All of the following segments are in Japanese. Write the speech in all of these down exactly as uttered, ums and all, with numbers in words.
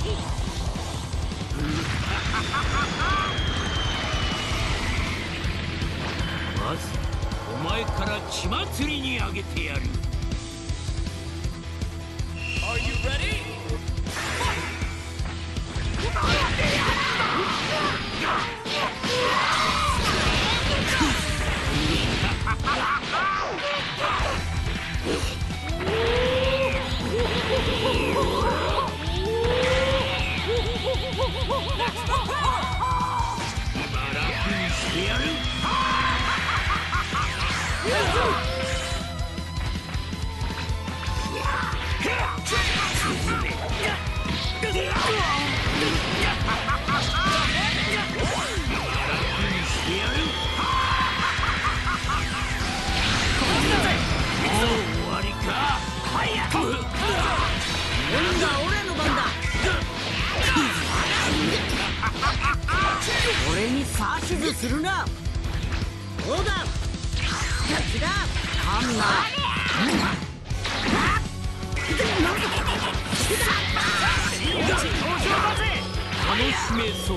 まずお前から血祭りにあげてやる。Are you ready? してやる。俺に指図するな。どうだ。敵だ。かんな。楽しめそう。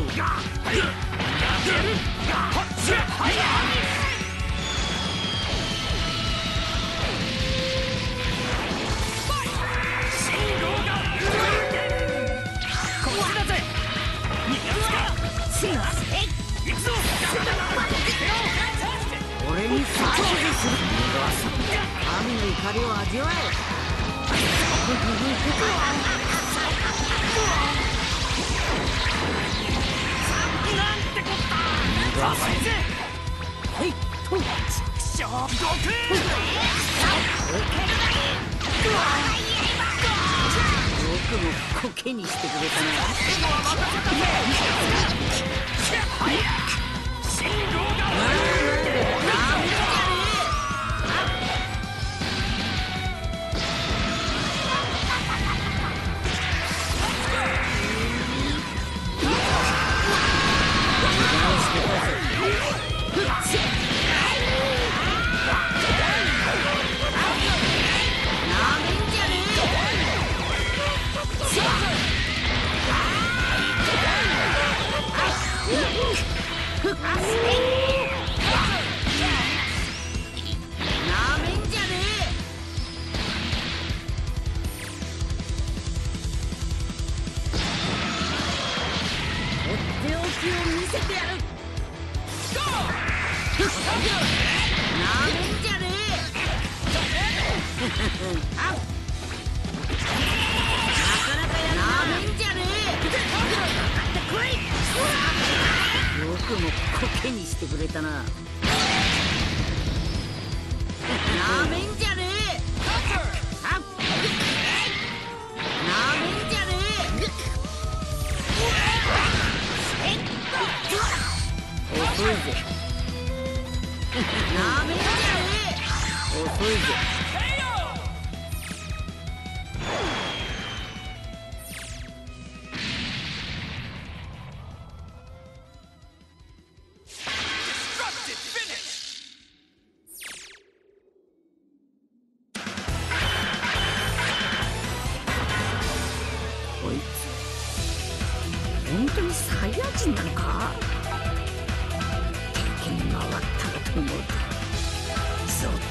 俺に指図する。神の怒りを味わえ。なんてこった。はいとちくしょう。どけ。よくもコケにしてくれたな。よくもコケにしてくれたな。なめんじゃねえ。なめんじゃねえ。遅いぜ。なめんじゃねえ。遅いぜ。本当にサイヤ人なのか。敵に回ったらと思うとゾッと。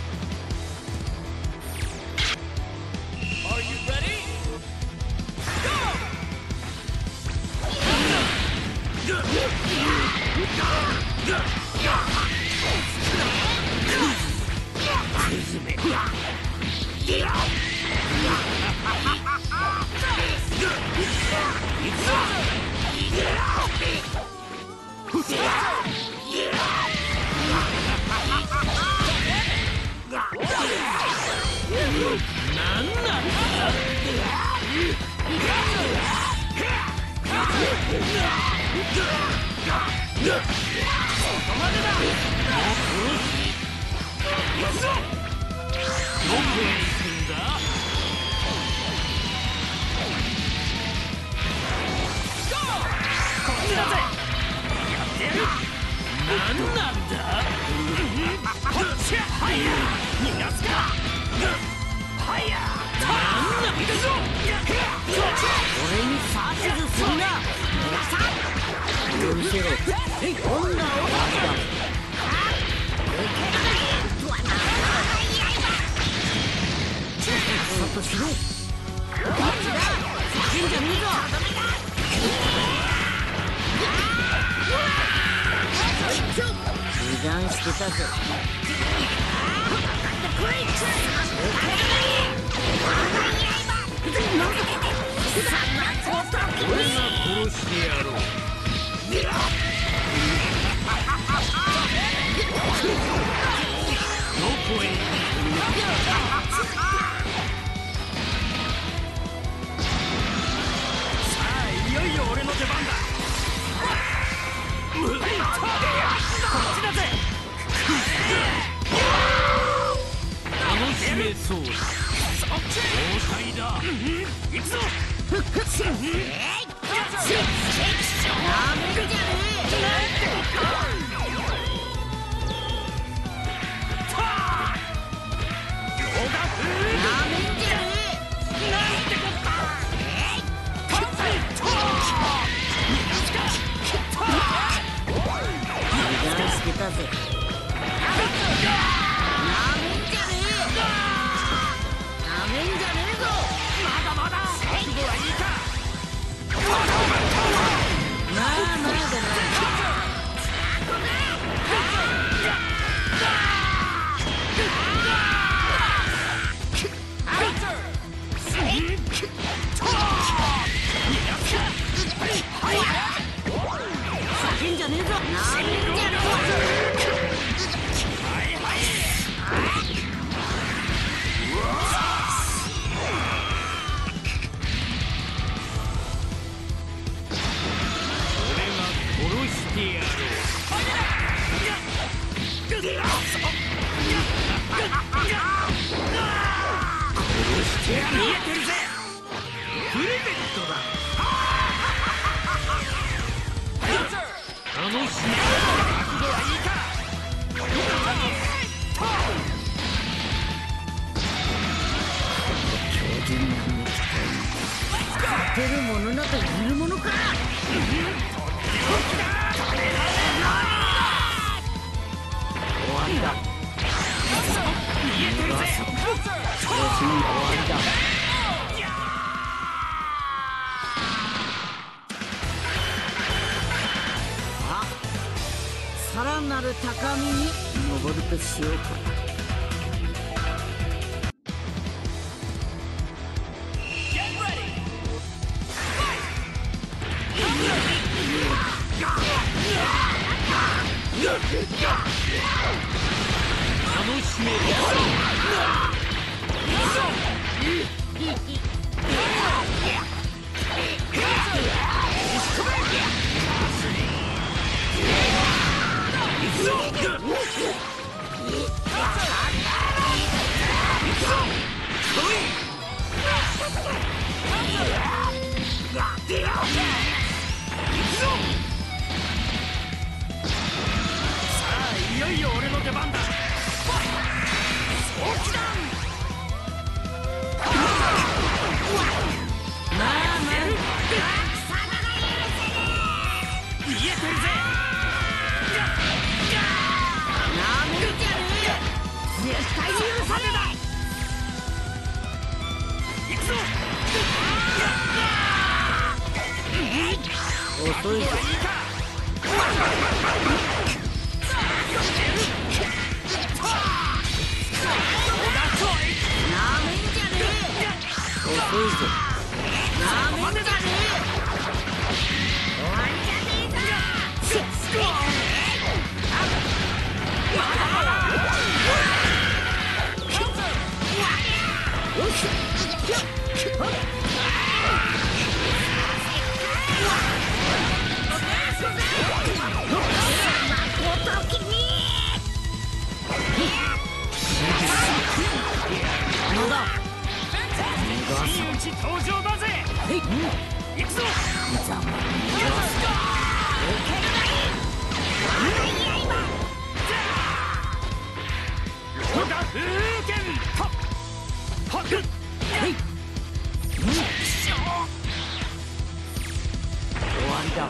なんなんだ。俺に指りだ。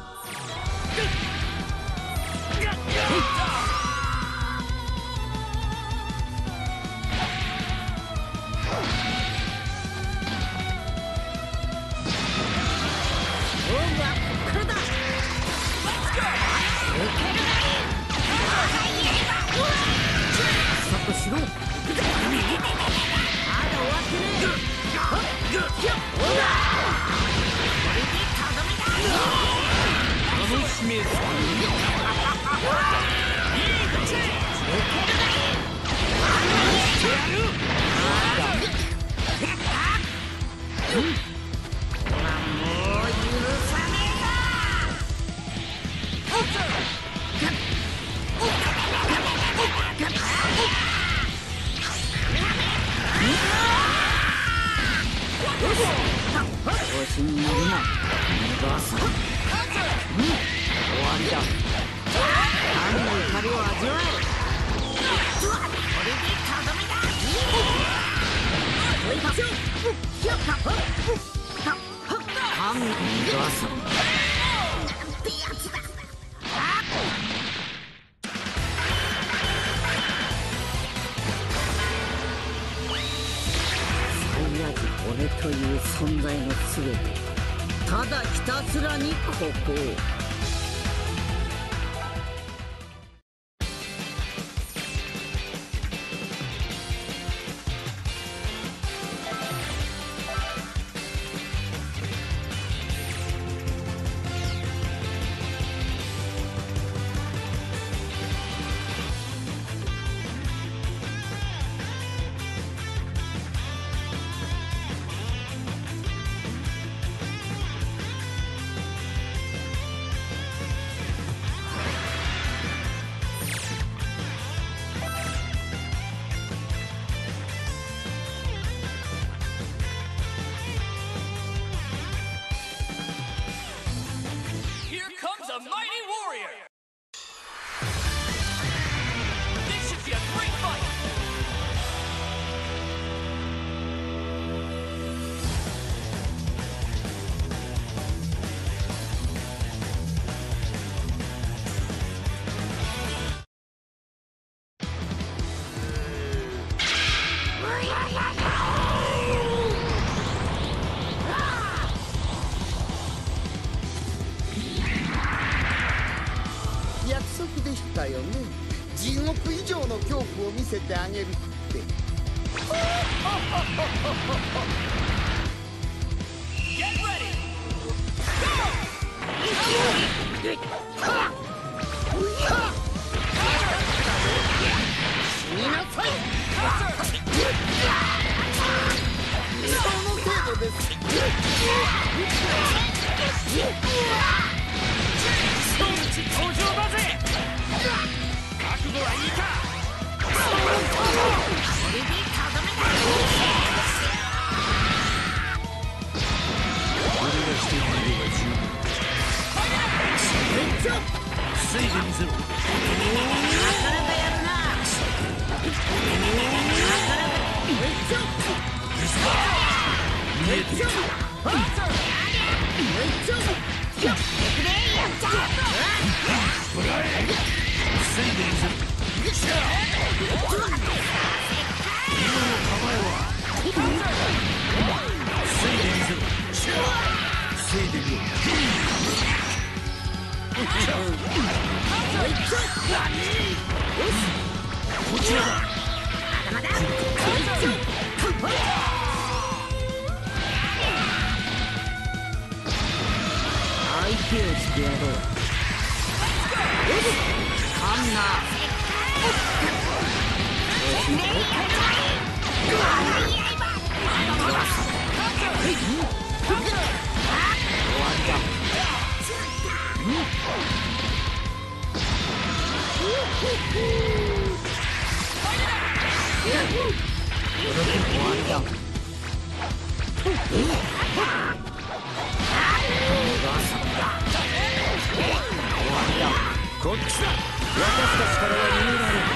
俺という存在の全て、ただひたすらにここを。 だよね。地獄以上の恐怖を見せてあげるって。死になさい。その程度です。 登場だぜ。覚悟はいいか。これでとどめだ。俺がしているのが十分。防いでみせろ。なかなかやるな。見えてる。防いでみせろ。今の構えは防いでみせろ。防いでみろ。こちらだ。まだまだ。相手をしてやろう。かんな。こっちだ。私たちからは逃げられない。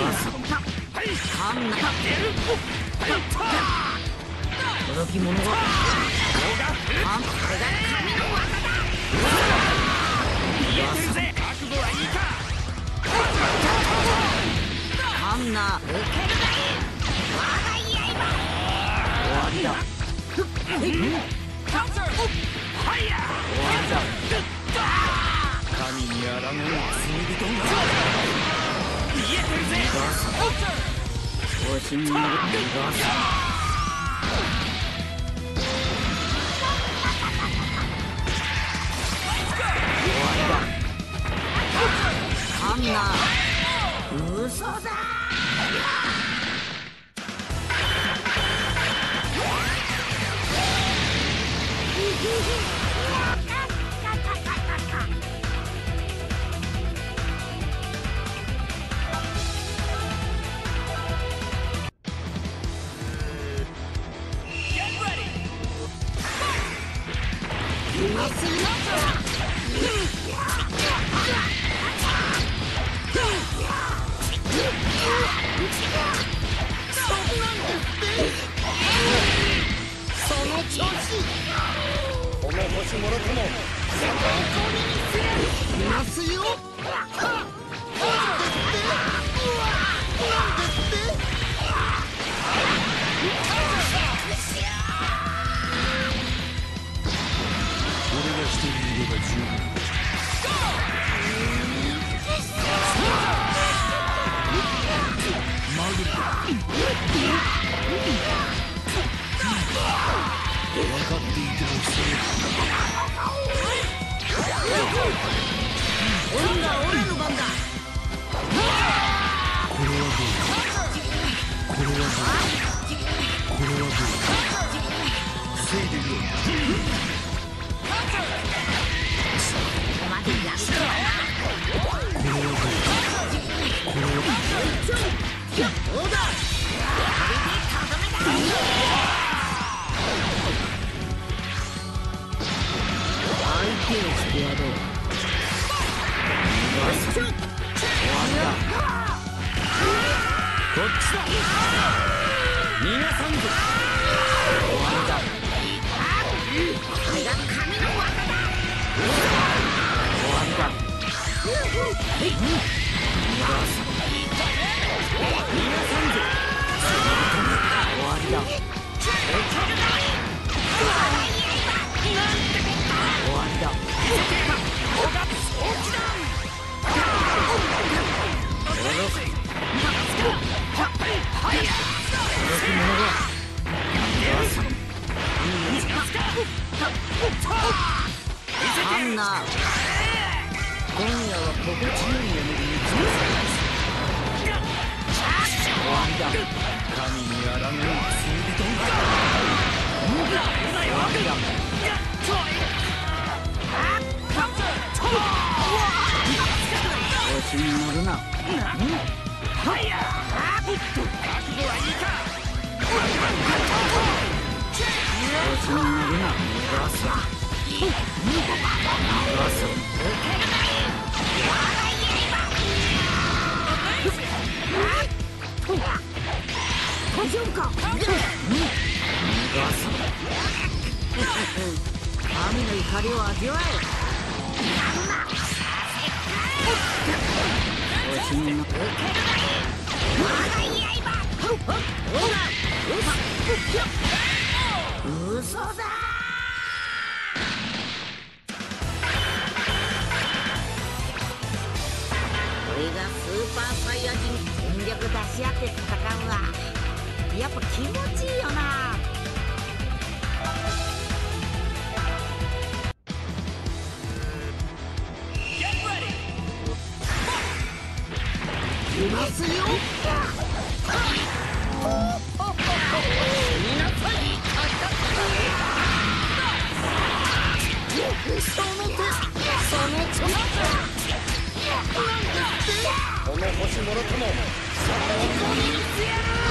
届き物があんこれが神の技だ。言えてるぜ。覚悟はいいか。あんな受けるがいい。我が刃終わりだ。カウンターファイヤー終わりだ。神にあらがう罪人が言えてるぜ。カウンター調子に乗る。逃がす。あんな嘘だ。あんな今夜は心地よい眠りにつまされます。終わりだ。神にあらがう罪人が終わりだ。調子に乗るな。ファイヤー覚悟はいいか。調子に乗るな。逃がす。逃がす。大丈夫か。逃がす。神の怒りを味わえ。調子に乗る。嘘だ。俺がスーパーサイヤ人全力出し合って戦うわ。やっぱ気持ちいいよな。いますよ。その手、そのちょっとなんですって。この星もろとも最高に見つやる。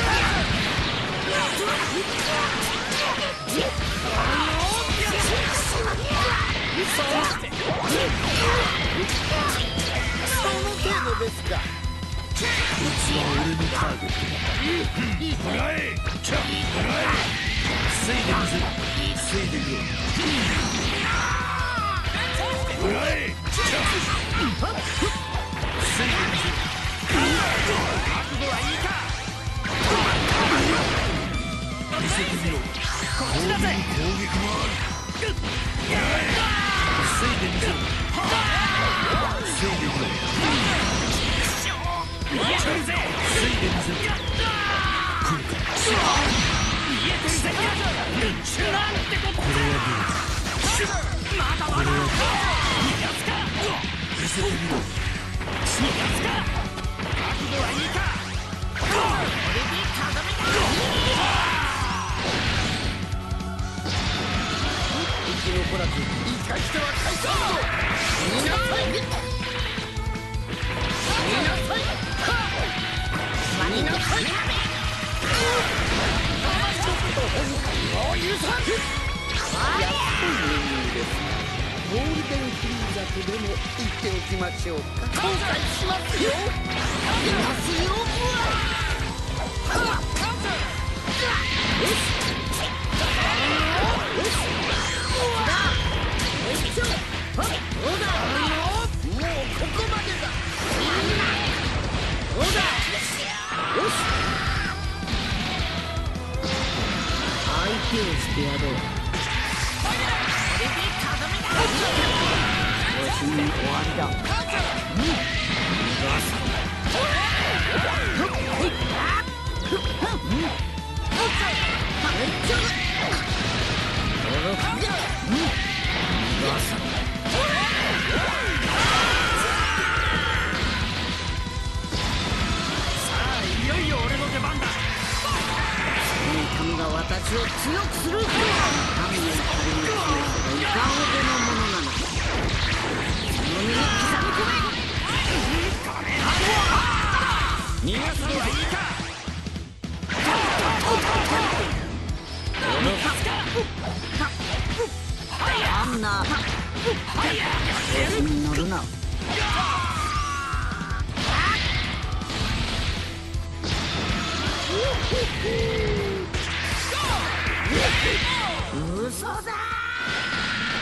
その程度ですか。 つは俺のターゲットだ。もらえちゃもらえ防いでみせる防いでくれもらえちゃ防いでみせる覚悟はいいか見せてみろこっちだぜ攻撃もあるもらえ防いでみせる防いでくれ見えてるぜ防いでみせる来るか見えてるぜなんてことこれはどうだまだまだやつか見せてみろやつか覚悟はいいかこれでただめだ生き残らず生かしては返さんぞ見なさい見なさい見なさいもう許さんやっと余裕ですゴールデンフリーザとでも言っておきましょうか後悔しますよいますよ相手をしてやろう。調子に終わりだ。うん。逃がす。私を強くする神の怒りの示したいかほどのものなのかその身に刻み込め逃がすのはいいかあんな調子に乗るな嘘だー